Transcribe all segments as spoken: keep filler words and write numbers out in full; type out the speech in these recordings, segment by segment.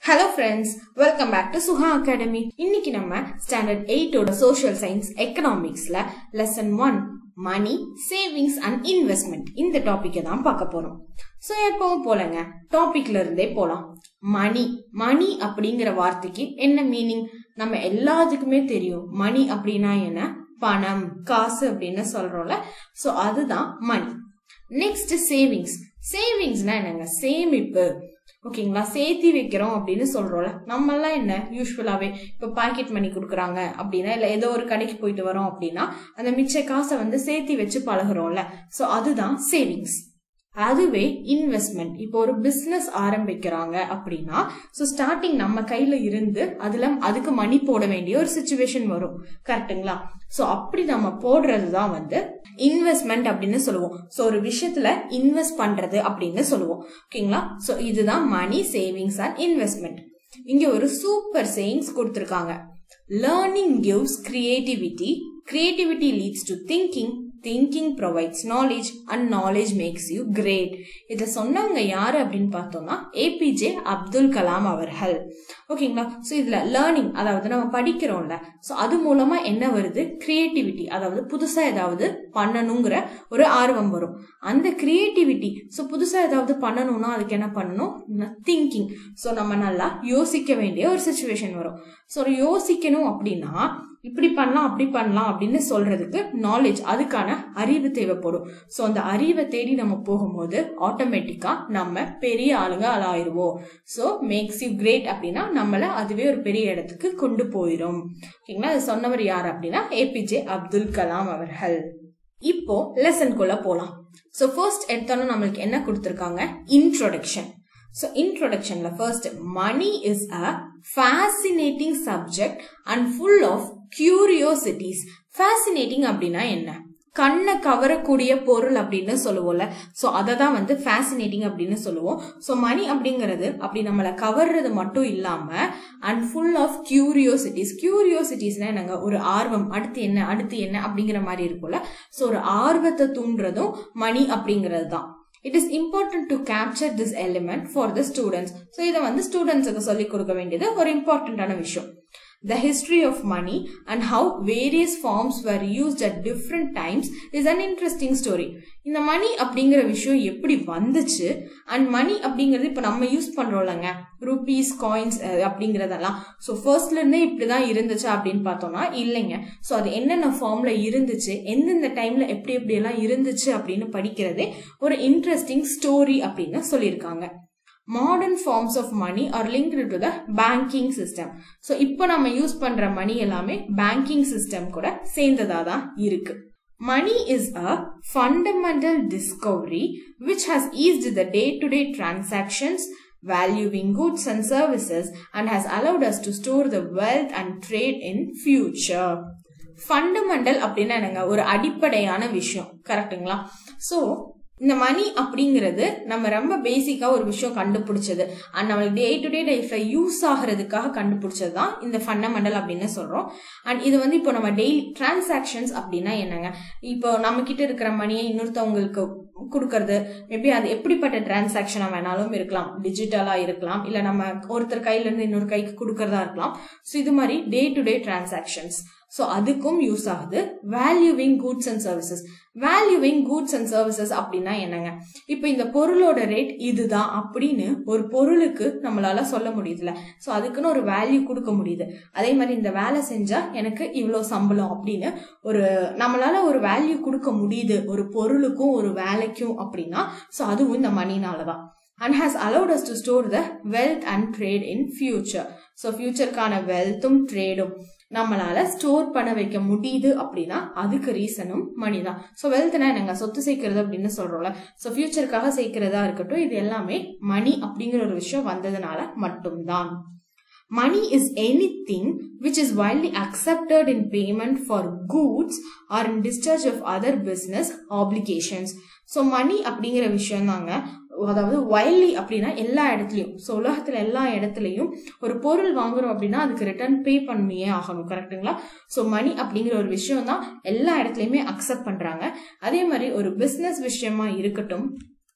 Hello friends, welcome back to Suha Academy. இன்னைக்கு நம்ம Standard eight ஓட Social Science Economicsல Lesson one Money, Savings and Investment இந்த டாபிக்கை தான் பார்க்க போறோம். சோ எப்பவும் போலங்க டாபிக்ல இருந்தே போலாம். மணி மணி அப்படிங்கிற வார்த்தைக்கு என்ன மீனிங் நம்ம எல்லாத்துக்குமே தெரியும். மணி அப்படின்னா என்ன? பணம், காசு அப்படின்னு சொல்றோம்ல. சோ அதுதான் மணி. Next savings. சேவிங்ஸ்னா என்னங்க? சேமிப்பு. ஓகேங்களா? சேர்த்தி வைக்கிறோம் அப்படின்னு சொல்றோம்ல. நம்ம எல்லாம் என்ன யூஸ்வலாவே இப்ப பாக்கெட் மணி குடுக்கறாங்க அப்படின்னா இல்ல ஏதோ ஒரு கடைக்கு போயிட்டு வரோம் அப்படின்னா அந்த மிச்ச காசை வந்து சேர்த்தி வச்சு பழகுறோம்ல. சோ அதுதான் சேவிங்ஸ். அதுவே இன்வெஸ்ட்மெண்ட். இப்போ ஒரு பிசினஸ் ஆரம்பிக்கிறாங்க அப்படின்னா சோ ஸ்டார்டிங் நம்ம கையில இருந்து அதுல அதுக்கு மணி போட வேண்டிய ஒரு சிச்சுவேஷன் வரும். கரெக்டுங்களா? சோ அப்படி நம்ம போடுறதுதான் வந்து இன்வெஸ்ட்மெண்ட் அப்படின்னு சொல்லுவோம். சோ ஒரு விஷயத்துல இன்வெஸ்ட் பண்றது அப்படின்னு சொல்லுவோம். ஓகேங்களா? சோ இதுதான் மணி, சேவிங்ஸ் அண்ட் இன்வெஸ்ட்மெண்ட். இங்க ஒரு சூப்பர் சேயிங்ஸ் கொடுத்திருக்காங்க. Learning gives creativity, creativity leads to thinking, thinking provides knowledge and knowledge makes you great. இத சொன்னவங்க யாரு அப்படின்னு பார்த்தோம்னா ஏபிஜே அப்துல் கலாம் அவர்கள். ஓகேங்களா? சோ இதுல லேர்னிங், அதாவது நம்ம படிக்கிறோம்ல, சோ அது மூலமா என்ன வருது? கிரியேட்டிவிட்டி, அதாவது புதுசா ஏதாவது பண்ணணுங்கிற ஒரு ஆர்வம் வரும். அந்த கிரியேட்டிவிட்டி, சோ புதுசா ஏதாவது பண்ணணும்னா அதுக்கு என்ன பண்ணணும்? திங்கிங். சோ நம்ம நல்லா யோசிக்க வேண்டிய ஒரு சிச்சுவேஷன் வரும். சோ யோசிக்கணும் அப்படின்னா இப்படி பண்ணலாம் அப்படி பண்ணலாம் அப்படின்னு சொல்றதுக்கு நாலேஜ், அதுக்கான அறிவு தேவைப்படும். சோ அந்த அறிவை தேடி நம்ம போகும்போது ஆட்டோமேட்டிக்கா நம்ம பெரிய ஆளுங்க ஆளாயிருவோம். சோ மேக்ஸ் யூ கிரேட் அப்படின்னா நம்மள அதுவே ஒரு பெரிய இடத்துக்கு கொண்டு போயிரும். ஓகேங்களா? அது சொன்னவர் யார் அப்படின்னா ஏபிஜே அப்துல் கலாம் அவர்கள். இப்போ லெசன்குள்ள போலாம். சோ ஃபர்ஸ்ட் எடுத்தோம்னா நம்மளுக்கு என்ன கொடுத்திருக்காங்க? Introduction. So introduction la first, money is a fascinating subject and full of curiosities. Fascinating அப்படின்னா என்ன? கண்ணை கவரக்கூடிய பொருள் அப்படின்னு சொல்லுவோம்ல. சோ அததான் வந்து fascinating அப்படின்னு சொல்லுவோம். சோ மணி அப்படிங்கிறது அப்படி நம்மளை கவர்றது மட்டும் இல்லாம and full of curiosities. Curiositiesனா என்னங்க? ஒரு ஆர்வம், அடுத்து என்ன அடுத்து என்ன அப்படிங்கிற மாதிரி இருக்கும்ல. சோ ஒரு ஆர்வத்தை தூண்டுறதும் மணி அப்படிங்கிறது தான். It is important to capture this element for the students. So இத வந்து ஸ்டூடெண்ட்ஸ்க்கு சொல்லி கொடுக்க வேண்டியது ஒரு இம்பார்ட்டன்டான விஷயம். The history of money and how various forms were used at different times is an interesting story. இந்த மணி அப்படிங்கிற விஷயம் எப்படி வந்துச்சு அண்ட் மணி அப்படிங்கிறது இப்ப நம்ம யூஸ் பண்றோம்லங்க, ரூபீஸ், காயின்ஸ் அப்படிங்கறதெல்லாம். சோ ஃபர்ஸ்ட்ல இருந்தே இப்படிதான் இருந்துச்சு அப்படின்னு பார்த்தோம்னா இல்லைங்க. சோ அது என்னென்ன ஃபார்ம்ல இருந்துச்சு, எந்தெந்த டைம்ல எப்படி எப்படி எல்லாம் இருந்துச்சு அப்படின்னு படிக்கிறதே ஒரு இன்ட்ரெஸ்டிங் ஸ்டோரி அப்படின்னு சொல்லியிருக்காங்க. Modern forms of money are linked to the banking system. So இப்போ நம்ம யூஸ் பண்ற மணி எல்லாமே பேங்கிங் சிஸ்டம் கூட சேர்ந்ததா தான் இருக்கு. Money is a fundamental discovery which has eased the day-to-day transactions, valuing goods and services, and has allowed us to store the wealth and trade in future. Fundamental அப்படின்னா என்னங்க? ஒரு அடிப்படையான விஷயம். கரெக்டுங்களா? சோ இந்த மணி அப்படிங்கிறது நம்ம ரொம்ப பேசிக்கா ஒரு விஷயம் கண்டுபிடிச்சது அண்ட் நம்மளுக்கு டே டு டே லைஃப்ல யூஸ் ஆகிறதுக்காக கண்டுபிடிச்சது தான் இந்த ஃபண்டமெண்டல் அப்படின்னு சொல்றோம். அண்ட் இது வந்து இப்போ நம்ம டெய்லி டிரான்சாக்ஷன்ஸ் அப்படின்னா என்னங்க? இப்போ நம்ம கிட்ட இருக்கிற மணியை இன்னொருத்தவங்களுக்கு கொடுக்கறது, மேபி அது எப்படிப்பட்ட டிரான்சாக்ஷனா வேணாலும் இருக்கலாம். டிஜிட்டலா இருக்கலாம், இல்ல நம்ம ஒருத்தர் கையில இருந்து இன்னொரு கைக்கு கொடுக்கறதா இருக்கலாம். சோ இது மாதிரி day to day transactions. So அதுக்கும் யூஸ் ஆகுது. Valuing goods and services. Valuing goods and services அப்படின்னா என்னங்க? இப்ப இந்த பொருளோட ரேட் இதுதான் அப்படின்னு ஒரு பொருளுக்கு நம்மளால சொல்ல முடியுதுல. சோ அதுக்குன்னு ஒரு வேல்யூ கொடுக்க முடியுது. அதே மாதிரி இந்த வேலை செஞ்சா எனக்கு இவ்வளவு சம்பளம் அப்படின்னு ஒரு நம்மளால ஒரு வேல்யூ கொடுக்க முடியுது ஒரு பொருளுக்கும் ஒரு வேலைக்கும் அப்படின்னா சோ அதுவும் இந்த மணினாலதான். And has allowed us to store the wealth and trade in future. So futureக்கான wealthum tradeum நம்மளால ஸ்டோர் பண்ண வைக்க முடியுது அப்படின்னா அதுக்கு ரீசனும் மணி தான். சோ வெல்த்னா என்னங்க? சொத்து சேர்க்கிறது அப்படின்னு சொல்றோம்ல. சோ ஃபியூச்சருக்காக சேர்க்கிறதா இருக்கட்டும், இது எல்லாமே மணி அப்படிங்கிற ஒரு விஷயம் வந்ததுனால மட்டும்தான். Money is anything which is widely accepted in payment for goods or in discharge of other business obligations. So money அப்படிங்கிற விஷயம் தாங்க. அதாவது வைட்லி அப்படின்னா எல்லா இடத்துலயும், சோ உலகத்துல எல்லா இடத்துலயும் ஒரு பொருள் வாங்குறோம் அப்படின்னா அதுக்கு ரிட்டர்ன் பே பண்ணியே ஆகணும். கரெக்டுங்களா? சோ மணி அப்படிங்கிற ஒரு விஷயம் தான் எல்லா இடத்துலயுமே அக்செப்ட் பண்றாங்க. அதே மாதிரி ஒரு பிசினஸ் விஷயமா இருக்கட்டும்,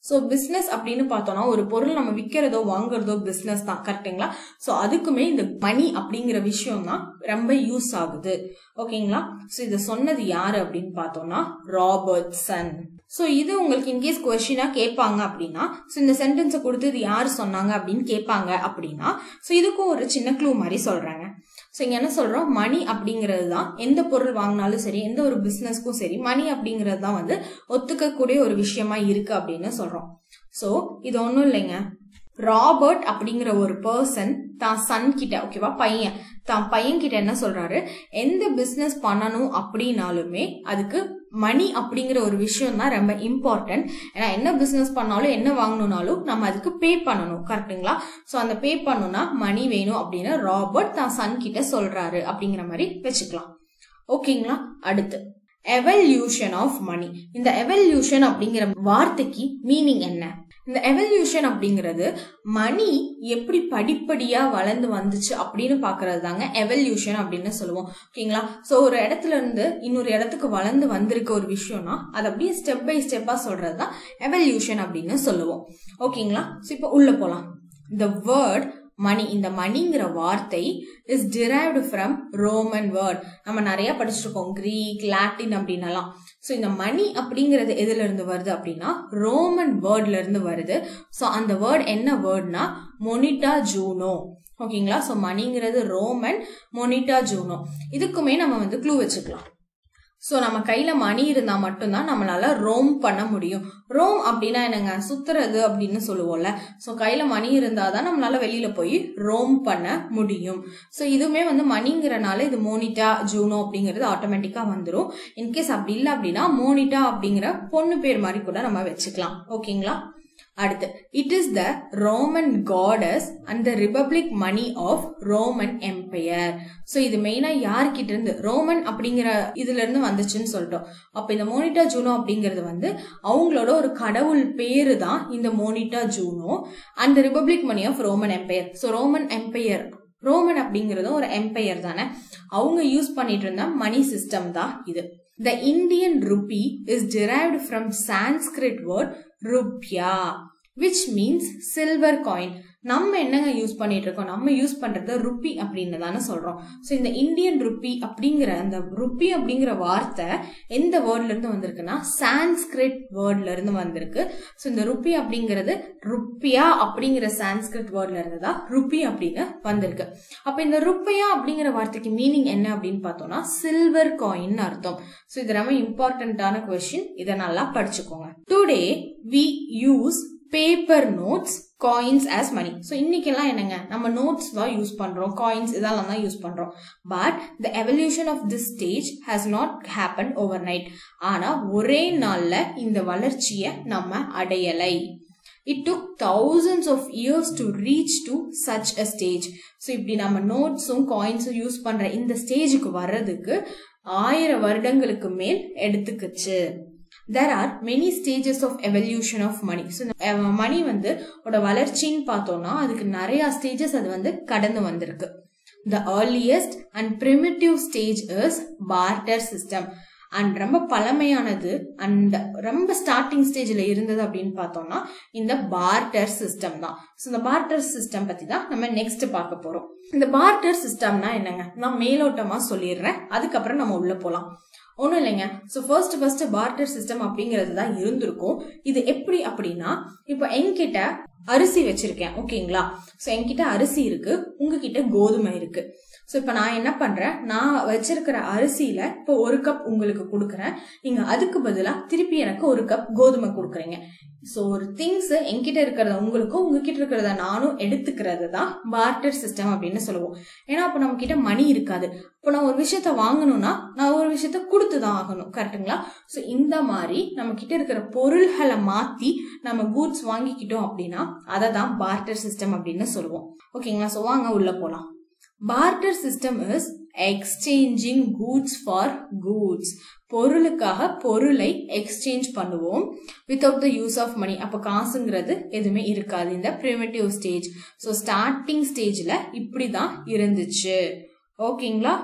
சோ பிசினஸ் அப்படின்னு பார்த்தோம்னா ஒரு பொருள் நம்ம விற்கிறதோ வாங்குறதோ பிசினஸ் தான், கரெக்டுங்களா? சோ அதுக்குமே இந்த மணி அப்படிங்கிற விஷயம் தான் ரொம்ப யூஸ் ஆகுது. ஓகேங்களா? சோ இத சொன்னது யாரு அப்படின்னு பார்த்தோம்னா ராபர்ட்சன். சோ இது உங்களுக்கு இன்கேஸ் கொஸ்டினா கேட்பாங்க அப்படின்னா, சோ இந்த சென்டென்ஸை கொடுத்து இது யாரு சொன்னாங்க அப்படின்னு கேட்பாங்க அப்படின்னா, சோ இதுக்கும் ஒரு சின்ன க்ளூ மாதிரி சொல்றாங்க. சோ இங்க என்ன சொல்றோம், மணி அப்படிங்கிறது தான் எந்த பொருள் வாங்கினாலும் சரி, எந்த ஒரு பிசினஸ்க்கும் சரி, மணி அப்படிங்கிறது தான் வந்து ஒத்துக்கக்கூடிய ஒரு விஷயமா இருக்கு அப்படின்னு சொல்றோம். சோ இது ஒன்னும் இல்லைங்க, ராபர்ட் அப்படிங்கிற ஒரு பர்சன் தான் சன் கிட்ட, ஓகேவா, பையன் தான் பையன் கிட்ட என்ன சொல்றாரு, எந்த பிசினஸ் பண்ணணும் அப்படின்னாலுமே அதுக்கு மணி அப்படிங்கிற ஒரு விஷயம் தான் ரொம்ப இம்பார்ட்டன்ட். ஏன்னா என்ன பிசினஸ் பண்ணாலும் என்ன வாங்கணும்னாலும் நம்ம அதுக்கு பே பண்ணணும், கரெக்டுங்களா? சோ அந்த பே பண்ணணும்னா மணி வேணும் அப்படின்னு ராபர்ட் தான் சன் கிட்ட சொல்றாரு அப்படிங்கிற மாதிரி வச்சுக்கலாம். ஓகேங்களா? அடுத்து எவல்யூஷன் ஆஃப் மணி. இந்த எவல்யூஷன் அப்படிங்கிற வார்த்தைக்கு மீனிங் என்ன? இந்த எவல்யூஷன் அப்படிங்கிறது மணி எப்படி படிப்படியா வளர்ந்து வந்துச்சு அப்படின்னு பாக்குறது தாங்க எவல்யூஷன் அப்படின்னு சொல்லுவோம். ஓகேங்களா? சோ ஒரு இடத்துல இருந்து இன்னொரு இடத்துக்கு வளர்ந்து வந்திருக்க ஒரு விஷயம்னா அது அப்படியே ஸ்டெப் பை ஸ்டெப்பா சொல்றதுதான் எவல்யூஷன் அப்படின்னு சொல்லுவோம். ஓகேங்களா? சோ இப்ப உள்ள போலாம். The word மணி, இந்த மணிங்கிற வார்த்தை is derived from Roman word. நம்ம நிறைய படிச்சிருக்கோம், கிரீக், லாட்டின் அப்படின்னலாம். சோ இந்த மணி அப்படிங்கிறது எதுல இருந்து வருது அப்படின்னா ரோமன் வேர்ட்ல இருந்து வருது. சோ அந்த வேர்ட் என்ன வேர்ட்னா மொனிட்டா ஜூனோ. ஓகேங்களா? சோ மணிங்கிறது ரோமன், மொனிட்டா ஜூனோ. இதுக்குமே நம்ம வந்து க்ளூ வச்சுக்கலாம். சோ நம்ம கையில மணி இருந்தா மட்டும்தான் நம்மளால ரோம் பண்ண முடியும். ரோம் அப்படின்னா என்னங்க, சுத்துறது அப்படின்னு சொல்லுவோம்ல. சோ கையில மணி இருந்தாதான் நம்மளால வெளியில போய் ரோம் பண்ண முடியும். சோ இதுவுமே வந்து மணிங்கிறனால இது மோனிட்டா ஜூனோ அப்படிங்கிறது ஆட்டோமேட்டிக்கா வந்துடும். இன்கேஸ் அப்படி இல்லை அப்படின்னா மோனிட்டா அப்படிங்கிற பொண்ணு பேர் மாதிரி கூட நம்ம வச்சுக்கலாம். ஓகேங்களா? அடுத்து, it is the Roman gods and the republic money of Roman empire. So இது மெயினா யார்கிட்ட இருந்து, ரோமன் அப்படிங்கிற இதுல இருந்து வந்துச்சுன்னு சொல்லிட்டோம். அப்ப இந்த மோனிட்டா ஜூனோ அப்படிங்கிறது வந்து அவங்களோட ஒரு கடவுள் பேரு தான் இந்த Moneta Juno and the republic money of Roman empire. So Roman empire, Roman அப்படிங்கறதும் ஒரு எம்பையர் தானே, அவங்க யூஸ் பண்ணிட்டு இருந்த மணி சிஸ்டம் தான் இது. The Indian rupee is derived from Sanskrit word rupya, which means silver coin. நம்ம என்னங்க யூஸ் பண்ணிட்டு இருக்கோம், நம்ம யூஸ் பண்றது ருப்பி அப்படின்னு தானே சொல்றோம். சோ இந்த இந்தியன் ருப்பி அப்படிங்கிற அந்த ருப்பி அப்படிங்கிற வார்த்தை எந்த வேர்ட்ல இருந்து வந்திருக்குன்னா சான்ஸ்கிரிட் வேர்ட்ல இருந்து வந்திருக்கு. சோ இந்த ருப்பி அப்படிங்கிறது ருப்பியா அப்படிங்கிற சான்ஸ்கிரிட் வேர்ட்ல இருந்து தான் ருப்பி அப்படின்னு வந்திருக்கு. அப்ப இந்த ருப்பியா அப்படிங்கிற வார்த்தைக்கு மீனிங் என்ன அப்படின்னு பார்த்தோம்னா சில்வர் காயின் அர்த்தம். சோ இது ரொம்ப இம்பார்ட்டன்டான கொஸ்டின், இதை நல்லா படிச்சுக்கோங்க. Today we use paper notes, coins as money. So இன்னைக்கெல்லாம் என்னங்க, நம்ம நோட்ஸ் தான் யூஸ் பண்றோம், காயின்ஸ் இதெல்லாம் தான் யூஸ் பண்றோம். But the evolution of this stage has not happened overnight. ஆனா ஒரே நாள்ல இந்த வளர்ச்சியை நம்ம அடையலை. It took thousands of years to reach to such a stage. So இப்படி நம்ம நோட்ஸும் காயின்ஸும் யூஸ் பண்ற இந்த ஸ்டேஜுக்கு வர்றதுக்கு ஆயிரம் வருடங்களுக்கு மேல் எடுத்துக்குச்சு. There are many stages of evolution of money. So மணி வந்து ஓட வளர்ச்சின்னு பார்த்தோம்னா அதுக்கு நிறைய ஸ்டேஜஸ் அது வந்து கடந்து வந்திருக்கு. The earliest and primitive stage is barter system. And ரொம்ப பழமையானது அண்ட் ரொம்ப ஸ்டார்டிங் ஸ்டேஜ்ல இருந்தது அப்படின்னு பார்த்தோம்னா இந்த பார்ட்டர் சிஸ்டம் தான். ஸோ இந்த பார்ட்டர் சிஸ்டம் பத்தி தான் நம்ம நெக்ஸ்ட் பார்க்க போறோம். இந்த பார்ட்டர் சிஸ்டம்னா என்னங்க, நான் மேலோட்டமா சொல்லிடுறேன், அதுக்கப்புறம் நம்ம உள்ள போலாம். ஒன்றும் இல்லைங்க. So first first barter system அப்படிங்கிறது தான் இருந்திருக்கும். இது எப்படி அப்படின்னா, இப்போ என்கிட்ட அரிசி வச்சிருக்கேன், ஓகேங்களா? ஸோ என்கிட்ட அரிசி இருக்கு, உங்ககிட்ட கோதுமை இருக்கு. ஸோ இப்போ நான் என்ன பண்றேன், நான் வச்சிருக்கிற அரிசியில இப்போ ஒரு கப் உங்களுக்கு கொடுக்குறேன், நீங்க அதுக்கு பதிலாக திருப்பி எனக்கு ஒரு கப் கோதுமை கொடுக்குறீங்க. ஸோ ஒரு திங்ஸ் என்கிட்ட இருக்கிறத உங்களுக்கும் உங்ககிட்ட இருக்கிறத நானும் எடுத்துக்கிறது தான் பார்ட்டர் சிஸ்டம் அப்படின்னு சொல்லுவோம். ஏன்னா அப்போ நம்ம கிட்ட மணி இருக்காது. இப்போ நான் ஒரு விஷயத்த வாங்கணும்னா நான் ஒரு விஷயத்த கொடுத்துதான் ஆகணும், கரெக்டுங்களா? ஸோ இந்த மாதிரி நம்ம கிட்ட இருக்கிற பொருள்களை மாத்தி நம்ம கூட்ஸ் வாங்கிக்கிட்டோம் அப்படின்னா அதை தான் பார்ட்டர் சிஸ்டம் அப்படின்னு சொல்லுவோம். ஓகேங்களா? ஸோ வாங்க உள்ள போலாம். Barter system is exchanging goods for goods. பொருளுக்காக பொருளை எக்ஸ்சேஞ்ச் பண்ணுவோம் without the use of money. அப்ப காசுங்கிறது எதுவுமே இருக்காது இந்த primitive stage. So starting stageல இப்படிதான் இருந்துச்சு. ஓகேங்களா?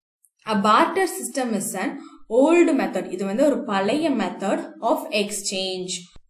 A barter system is an old method. இது வந்து ஒரு பழைய மெத்தட் of exchange.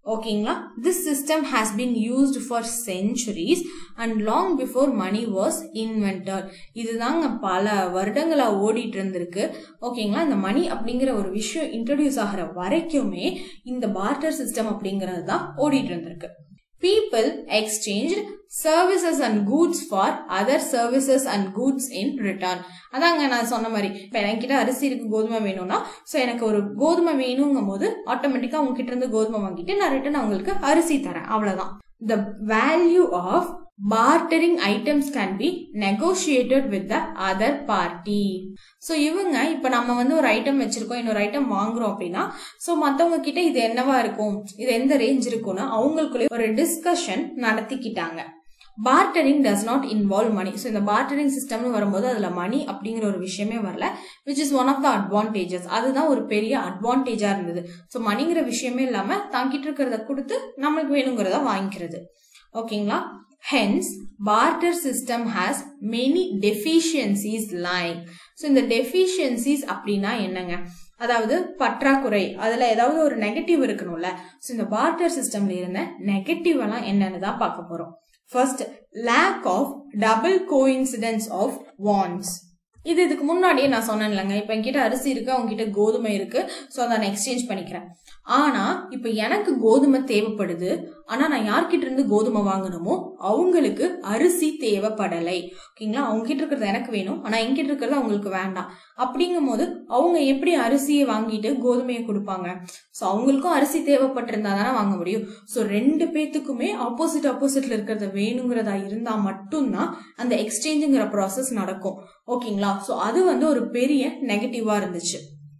ஓகேங்களா. this system has been used for centuries and long before money was invented. இதுதாங்க பல வருடங்களா ஓடிட்டு இருந்திருக்கு. ஓகேங்களா. இந்த மணி அப்படிங்கிற ஒரு விஷயம் இன்ட்ரோடியூஸ் ஆகிற வரைக்குமே இந்த பார்ட்டர் சிஸ்டம் அப்படிங்கிறது தான் ஓடிட்டு இருந்திருக்கு. People exchanged services and goods for other services and goods in return. அதாங்க நான் சொன்ன மாதிரி, இப்ப என்கிட்ட அரிசி இருக்கு, கோதுமை வேணும்னா, சோ எனக்கு ஒரு கோதுமை வேணுங்கும் போது ஆட்டோமேட்டிக்கா அவங்க கிட்ட இருந்து கோதுமை வாங்கிட்டு நான் ரிட்டர்ன் அவங்களுக்கு அரிசி தரேன், அவ்வளவுதான். The value of bartering items can be negotiated with the other party. So இவங்க இப்ப நம்ம வந்து ஒரு ஐட்டம் வச்சிருக்கோம், இன்னொரு ஐட்டம் வாங்குறோம் அப்படின்னா, சோ மத்தவங்க கிட்ட இது என்னவா இருக்கும், இது எந்த ரேஞ்ச் இருக்கும்னு அவங்களுக்குள்ள ஒரு டிஸ்கஷன் நடத்திக்கிட்டாங்க. bartering does not involve money. So இந்த bartering systemனு வரும்போது அதுல மணி அப்படிங்கிற ஒரு விஷயமே வரல, which is one of the advantages. அதுதான் ஒரு பெரிய அட்வான்டேஜா இருந்தது. சோ மணிங்கிற விஷயமே இல்லாம தாங்கிட்டு இருக்கிறத கொடுத்து நம்மளுக்கு வேணுங்கிறத வாங்கிக்கிறது. ஓகேங்களா. Hence, barter system has many deficiencies like. So இந்த deficiencies அப்படின்னா என்னங்க, அதாவது பற்றாக்குறை, அதுல ஏதாவது ஒரு நெகட்டிவ் இருக்கணும்ல. சோ இந்த barter systemல இருந்த நெகட்டிவ் எல்லாம் என்னன்னு தான் பார்க்க போறோம். First, lack of double coincidence of wants. இது இதுக்கு முன்னாடியே நான் சொன்னேன் இல்லைங்க, இப்ப என்கிட்ட அரிசி இருக்கு, அவங்க கிட்ட கோதுமை இருக்கு, சோ அதை நான் எக்ஸ்சேஞ்ச் பண்ணிக்கிறேன். ஆனா இப்ப எனக்கு கோதுமை தேவைப்படுது, ஆனா நான் யார்கிட்ட இருந்து கோதுமை வாங்கணுமோ அவங்களுக்கு அரிசி தேவைப்படலை. ஓகேங்களா. அவங்க கிட்ட இருக்கிறது எனக்கு வேணும், ஆனா என்கிட்ட இருக்கிறது அவங்களுக்கு வேண்டாம். அப்படிங்கும் போது அவங்க எப்படி அரிசியை வாங்கிட்டு கோதுமையை கொடுப்பாங்க? சோ அவங்களுக்கும் அரிசி தேவைப்பட்டிருந்தா தானே வாங்க முடியும். சோ ரெண்டு பேத்துக்குமே ஆப்போசிட் ஆப்போசிட்ல இருக்கிறத வேணுங்கிறதா இருந்தா மட்டும்தான் அந்த எக்ஸ்சேஞ்சுங்கிற ப்ராசஸ் நடக்கும். ஓகேங்களா. சோ அது வந்து ஒரு பெரிய நெகட்டிவா இருந்துச்சு.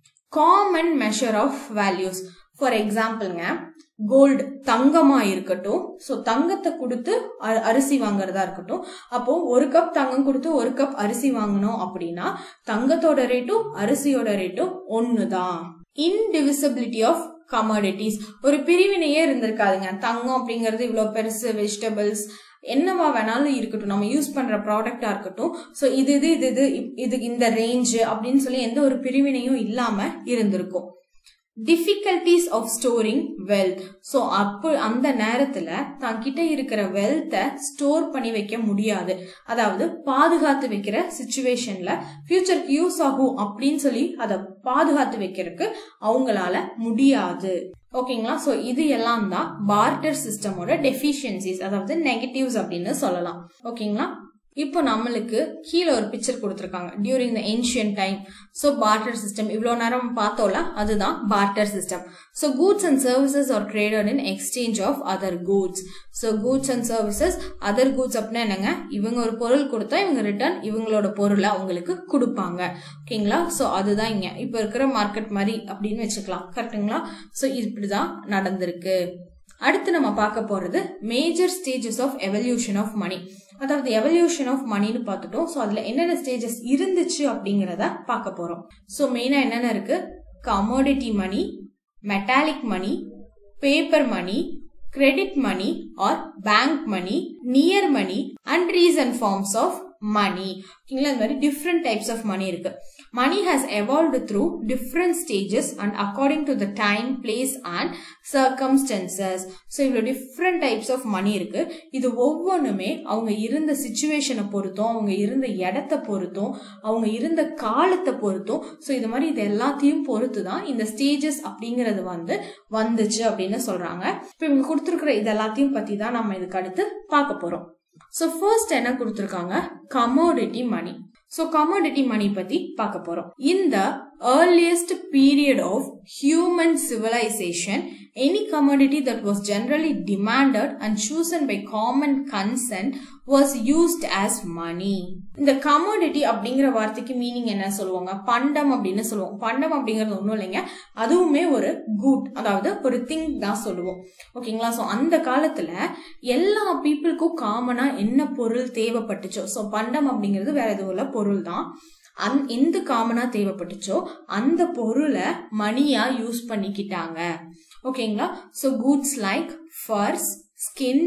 Common measure of values. For எக்ஸாம்பிள்ங்க, கோல்டு தங்கமா இருக்கட்டும், சோ தங்கத்தை கொடுத்து அரிசி வாங்குறதா இருக்கட்டும். அப்போ ஒரு கப் தங்கம் கொடுத்து ஒரு கப் அரிசி வாங்கணும் அப்படின்னா தங்கத்தோட ரேட்டும் அரிசியோட ரேட்டும் ஒண்ணுதான். Indivisibility of commodities. ஒரு பிரிவினையே இருந்திருக்காதுங்க. தங்கம் அப்படிங்கிறது இவ்வளவு பெருசு, வெஜிடபிள்ஸ் என்னவா வேணாலும் இருக்கட்டும், நம்ம யூஸ் பண்ற ப்ராடக்டா இருக்கட்டும், சோ இது இது இது இது இது இந்த ரேஞ்ச் அப்படின்னு சொல்லி எந்த ஒரு பிரிவினையும் இல்லாம இருந்திருக்கும். Difficulties of storing wealth. So அப்போ அந்த நேரத்துல தான் கிட்ட இருக்கிற வெல்த்தை ஸ்டோர் பண்ணி வைக்க முடியாது, அதாவது பாதுகாத்து வைக்கிற சிச்சுவேஷன்ல ஃபியூச்சருக்கு யூஸ் ஆகும் அப்படின்னு சொல்லி அதை பாதுகாத்து வைக்கிறதுக்கு அவங்களால முடியாது. ஓகேங்களா. சோ இது எல்லாம் தான் பார்ட்டர் சிஸ்டமோட டெஃபிஷியன்சிஸ், அதாவது நெகட்டிவ்ஸ் அப்படின்னு சொல்லலாம். ஓகேங்களா. இப்போ நம்மளுக்கு கீழே ஒரு பிக்சர் கொடுத்திருக்காங்க, during the ancient time. So barter system இவ்வளவு நேரம் பார்த்தோம்ல, அதுதான் barter system. So goods and services are traded in exchange of other goods. So goods and services, other goods அப்படின்னா என்னங்க, இவங்க ஒரு பொருள் கொடுத்தா இவங்க ரிட்டர்ன் இவங்களோட பொருளை அவங்களுக்கு கொடுப்பாங்க. ஓகேங்களா. சோ அதுதான் இங்க இப்ப இருக்கிற மார்க்கெட் மாதிரி அப்படின்னு வச்சுக்கலாம். கரெக்டுங்களா. சோ இப்படிதான் நடந்திருக்கு. அடுத்து நம்ம பார்க்க போறது major stages of evolution of money. அதாவது எவல்யூஷன் ஆஃப் மணின்னு பார்த்துட்டோம். சோ அதுல என்னென்ன ஸ்டேஜஸ் இருந்துச்சு அப்படிங்கறத பார்க்க போறோம். சோ மெயினா என்னென்ன இருக்கு, commodity money, metallic money, paper money, credit money or bank money, near money and recent forms of money. ஓகேங்களா. இந்த மாதிரி டிஃப்ரெண்ட் டைப்ஸ் ஆஃப் மணி இருக்கு. Money has evolved through different stages and according to the time, place and circumstances. So இவ்வளவு different types of money இருக்கு. இது ஒவ்வொன்றுமே அவங்க இருந்த சிச்சுவேஷனை பொறுத்தும், அவங்க இருந்த இடத்தை பொறுத்தும், அவங்க இருந்த காலத்தை பொறுத்தும், ஸோ இது மாதிரி இது எல்லாத்தையும் பொறுத்து தான் இந்த ஸ்டேஜஸ் அப்படிங்கிறது வந்து வந்துச்சு அப்படின்னு சொல்றாங்க. இப்போ இவங்க கொடுத்துருக்கிற இது எல்லாத்தையும் பத்தி தான் நம்ம இதுக்கு அடுத்து பார்க்க போறோம். ஸோ ஃபர்ஸ்ட் என்ன கொடுத்துருக்காங்க, commodity money. So commodity money பத்தி பார்க்க போறோம். In the earliest period of human civilization, any commodity that was generally demanded and chosen by common consent was used as money. இந்த commodity அப்படிங்கிற வார்த்தைக்கு மீனிங் என்ன சொல்லுவாங்க, பண்டம் அப்படின்னு சொல்லுவோம். பண்டம் அப்படிங்கிறது ஒன்றும் இல்லைங்க, அதுவுமே ஒரு குட், அதாவது ஒரு திங் தான் சொல்லுவோம். ஓகேங்களா. ஸோ அந்த காலத்துல எல்லா பீப்புளுக்கும் காமனா என்ன பொருள் தேவைப்பட்டுச்சோ, ஸோ பண்டம் அப்படிங்கிறது வேற எதுவும் இல்லை, பொருள் தான். அந் எந்த காமனா தேவைப்பட்டுச்சோ அந்த பொருளை மணியா யூஸ் பண்ணிக்கிட்டாங்க. ஓகேங்களா. So goods like furs, skins,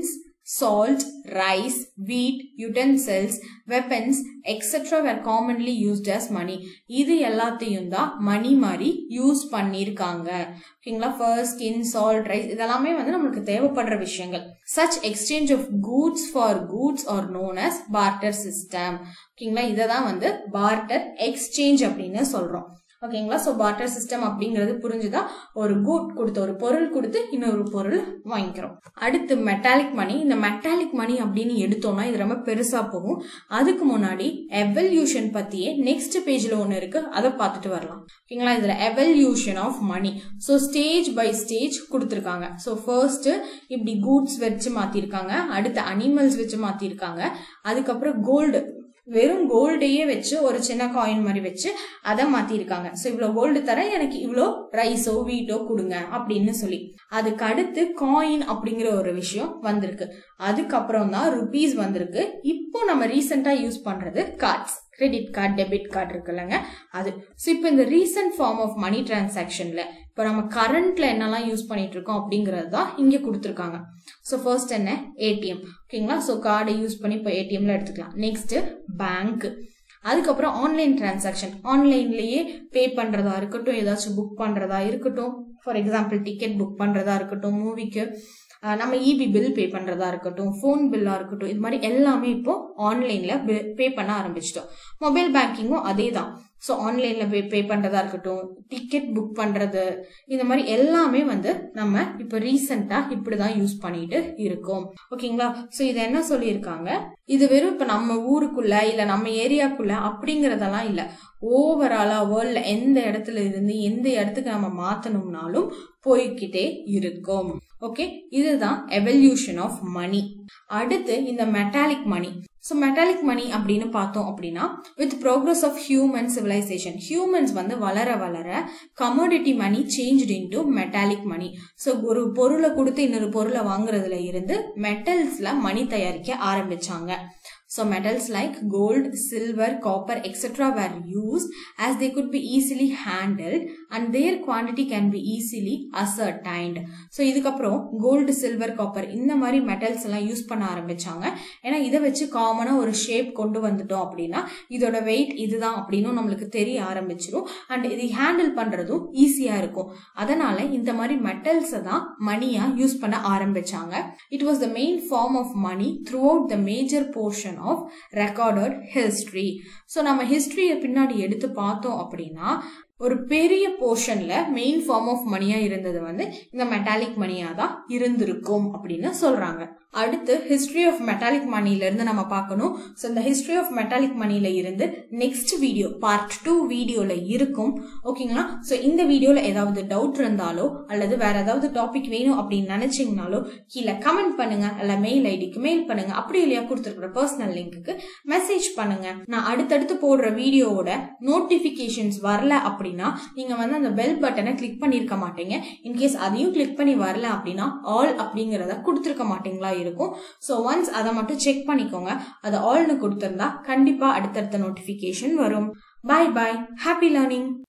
salt, rice, wheat, utensils, weapons, et cetera were commonly used as money. இது எல்லாத்தையும் தான் மணி மாதிரி யூஸ் பண்ணிருக்காங்க. ஓகேங்களா? ஃபர்ஸ்ட் ஸ்கின், சால்ட், ரைஸ் இதெல்லாமே வந்து நம்மளுக்கு தேவைப்படுற விஷயங்கள். Such exchange of goods for goods are known as barter system. ஓகேங்களா? இதை தான் வந்து barter exchange அப்படின்னு சொல்றோம். ஓகேங்களா? சோ பார்ட்டர் சிஸ்டம் அப்படிங்கிறது புரிஞ்சுதா? ஒரு குட் கொடுத்து ஒரு பொருள் கொடுத்து இன்னொரு பொருள் வாங்கிக்கிறோம். அடுத்து மெட்டாலிக் மணி. இந்த மெட்டாலிக் மணி அப்படின்னு எடுத்தோம்னா இது ரொம்ப பெருசா போகும். அதுக்கு முன்னாடி எவல்யூஷன் பத்தியே நெக்ஸ்ட் பேஜ்ல ஒன்னு இருக்கு, அதை பார்த்துட்டு வரலாம். ஓகேங்களா? இதுல evolution of money. So stage by stage கொடுத்துருக்காங்க. சோ ஃபர்ஸ்ட் இப்படி கூட்ஸ் வச்சு மாத்திருக்காங்க, அடுத்து அனிமல்ஸ் வச்சு மாத்திருக்காங்க, அதுக்கப்புறம் கோல்டு வெறும் கோல்டையே வச்சு ஒரு சின்ன காயின் மாதிரி வச்சு அதை மாத்திருக்காங்க. சோ இவ்வளவு கோல்டு தர எனக்கு இவ்வளோ ரைஸோ வீட்டோ கொடுங்க அப்படின்னு சொல்லி. அதுக்கு அடுத்து காயின் அப்படிங்கிற ஒரு விஷயம் வந்திருக்கு. அதுக்கப்புறம் தான் ருபீஸ் வந்திருக்கு. இப்போ நம்ம ரீசெண்டா யூஸ் பண்றது cards, credit card, debit card இருக்குல்லங்க அது. ஸோ இப்போ இந்த ரீசன்ட் ஃபார்ம் ஆஃப் மணி டிரான்சாக்ஷன்ல இப்போ நம்ம கரண்ட்ல என்னெல்லாம் யூஸ் பண்ணிட்டு இருக்கோம் அப்படிங்கிறது தான் இங்க கொடுத்துருக்காங்க. ஸோ ஃபர்ஸ்ட் என்ன? ஏடிஎம். ஓகேங்களா? ஸோ கார்டை யூஸ் பண்ணி இப்போ ஏடிஎம்ல எடுத்துக்கலாம். Next bank. அதுக்கப்புறம் ஆன்லைன் டிரான்சாக்ஷன், ஆன்லைன்லயே பே பண்றதா இருக்கட்டும், ஏதாச்சும் புக் பண்றதா இருக்கட்டும், ஃபார் எக்ஸாம்பிள் டிக்கெட் புக் பண்றதா இருக்கட்டும், மூவிக்கு நம்ம இபி பில் பே பண்றதா இருக்கட்டும், போன் பில்லா இருக்கட்டும், இது மாதிரி எல்லாமே இப்போ ஆன்லைன்ல பே பண்ண ஆரம்பிச்சிட்டோம். மொபைல் பேங்கிங்கும் அதே தான். ஸோ ஆன்லைன்ல பே பே பண்றதா இருக்கட்டும், டிக்கெட் புக் பண்றது, இந்த மாதிரி எல்லாமே வந்து நம்ம இப்ப ரீசெண்டா இப்படிதான் யூஸ் பண்ணிட்டு இருக்கோம். ஓகேங்களா? ஸோ இதை என்ன சொல்லியிருக்காங்க, இது வெறும் இப்ப நம்ம ஊருக்குள்ள இல்ல நம்ம ஏரியாக்குள்ள அப்படிங்கறதெல்லாம் இல்ல, ஓவராலா வேர்ல்ட்ல எந்த இடத்துல இருந்து எந்த இடத்துக்கு நம்ம மாத்தணும்னாலும் போய்கிட்டே இருக்கும். ஓகே, இதுதான் எவல்யூஷன் ஆஃப் மணி. அடுத்து இந்த metallic money. So metallic money அப்படின்னு பார்த்தோம் அப்படின்னா, with progress of human civilisation, humans வந்து வளர வளர commodity money changed into metallic money. So ஒரு பொருளை கொடுத்து இன்னொரு பொருளை வாங்குறதுல இருந்து மெட்டல்ஸ்ல மணி தயாரிக்க ஆரம்பிச்சாங்க. So metals like gold, silver, copper, et cetera were used as they could be easily handled and their quantity can be easily ascertained. So இதுக்கப்புறம் gold, silver, copper இந்த மாதிரி மெட்டல்ஸ் எல்லாம் யூஸ் பண்ண ஆரம்பிச்சாங்க. ஏன்னா இதை வச்சு காமனா ஒரு ஷேப் கொண்டு வந்துட்டோம் அப்படின்னா இதோட வெயிட் இதுதான் அப்படின்னு நம்மளுக்கு தெரிய ஆரம்பிச்சிடும். அண்ட் இது ஹேண்டில் பண்றதும் ஈஸியா இருக்கும். அதனால இந்த மாதிரி மெட்டல்ஸ் தான் மணியா யூஸ் பண்ண ஆரம்பிச்சாங்க. It was the main form of money throughout the major portion of recorded history. So நம்ம ஹிஸ்டரிய பின்னாடி எடுத்து பார்த்தோம் அப்படின்னா ஒரு பெரிய போர்ஷன்ல மெயின் ஃபார்ம் ஆஃப் மணியா இருந்தது வந்து இந்த மெட்டாலிக் மணியா தான் இருந்திருக்கும் அப்படின்னு சொல்றாங்க. அடுத்து ஹிஸ்டரி ஆஃப் மெட்டாலிக் மணில இருந்து நம்ம பார்க்கணும். ஸோ இந்த ஹிஸ்டரி ஆஃப் மெட்டாலிக் மணில இருந்து நெக்ஸ்ட் வீடியோ பார்ட் டூ வீடியோல இருக்கும். ஓகேங்களா? ஸோ இந்த வீடியோல ஏதாவது டவுட் இருந்தாலோ அல்லது வேற ஏதாவது டாபிக் வேணும் அப்படின்னு நினைச்சீங்கனாலோ கீழே கமெண்ட் பண்ணுங்க, அல்ல மெயில் ஐடிக்கு மெயில் பண்ணுங்க, அப்படி இல்லையா கொடுத்துருக்கிற பர்சனல் லிங்க்கு மெசேஜ் பண்ணுங்க. நான் அடுத்தடுத்து போடுற வீடியோவோட நோட்டிபிகேஷன்ஸ் வரல அப்படின்னா நீங்க வந்து அந்த பெல் பட்டனை கிளிக் பண்ணிருக்க மாட்டீங்க. இன்கேஸ் அதையும் கிளிக் பண்ணி வரல அப்படின்னா ஆல் அப்படிங்கறத கொடுத்துருக்க மாட்டீங்களா இருக்கும். சோ ஒன்ஸ் அதை மட்டும் செக் பண்ணிக்கோங்க. அது ஆல்னு கொடுத்திருந்தா கண்டிப்பா அடுத்தடுத்த நோட்டிபிகேஷன் வரும். Bye bye, happy learning.